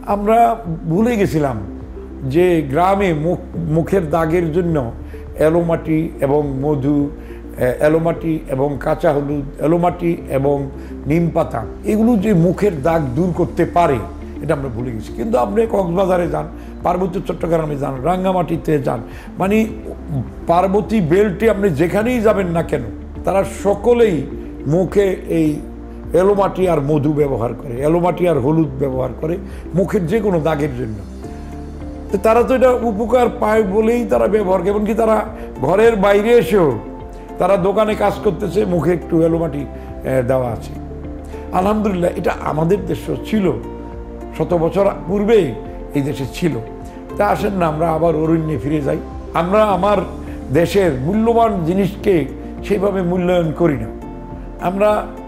আমরা ভুলে গেছিলাম যে গ্রামে মুখের দাগের জন্য এলোমাটি এবং মধু, এলোমাটি এবং কাঁচা হলুদ, এলোমাটি এবং নিম পাতা, এগুলো যে মুখের দাগ দূর করতে পারে এটা আমরা ভুলে গেছি। কিন্তু আপনি কক্সবাজারে যান, পার্বত্য চট্টগ্রামে যান, রাঙ্গামাটিতে যান, মানে পার্বতী বেল্টে আপনি যেখানেই যাবেন না কেন, তারা সকলেই মুখে এই এলোমাটি আর মধু ব্যবহার করে, এলোমাটি আর হলুদ ব্যবহার করে মুখের যে কোনো দাগের জন্য। তো তারা তো এটা উপকার পায় বলেই তারা ব্যবহার করে, এমনকি তারা ঘরের বাইরে এসেও তারা দোকানে কাজ করতেছে, মুখে একটু এলোমাটি দেওয়া আছে। আলহামদুলিল্লাহ, এটা আমাদের দেশেও ছিল, শত বছর পূর্বে এই দেশে ছিল। তা আসেন না আমরা আবার অরণ্যে ফিরে যাই। আমরা আমার দেশের মূল্যবান জিনিসকে সেইভাবে মূল্যায়ন করি না। আমরা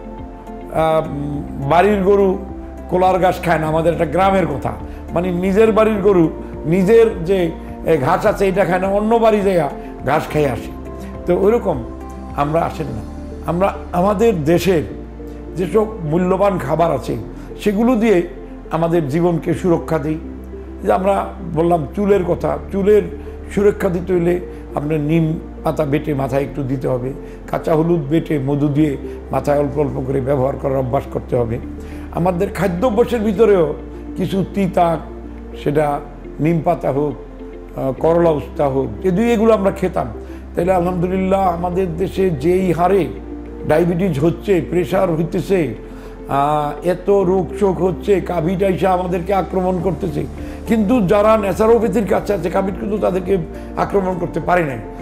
বাড়ির গরু কোলার ঘাস খায় না, আমাদের একটা গ্রামের কথা, মানে নিজের বাড়ির গরু নিজের যে ঘাস আছে এটা খায় না, অন্য বাড়ি যাইয়া ঘাস খেয়ে আসে। তো ওইরকম আমরা আসেন না, আমরা আমাদের দেশের যেসব মূল্যবান খাবার আছে সেগুলো দিয়ে আমাদের জীবনকে সুরক্ষা দিই। যে আমরা বললাম চুলের কথা, চুলের সুরক্ষা দিতে হইলে আপনার নিম পাতা বেটে মাথায় একটু দিতে হবে, কাঁচা হলুদ বেটে মধু দিয়ে মাথায় অল্প অল্প করে ব্যবহার করার অভ্যাস করতে হবে। আমাদের খাদ্যাভ্যাসের ভিতরেও কিছু তিতা, সেটা নিম পাতা হোক, করলা উস্তা হোক, এগুলো আমরা খেতাম, তাহলে আলহামদুলিল্লাহ আমাদের দেশে যেই হারে ডায়াবেটিস হচ্ছে, প্রেশার হইতেছে, এত রোগ শোক হচ্ছে, কোভিড আইসা আমাদেরকে আক্রমণ করতেছে, কিন্তু যারা ন্যাচারোপ্যাথির কাছে আছে কোভিড কিন্তু তাদেরকে আক্রমণ করতে পারে নাই।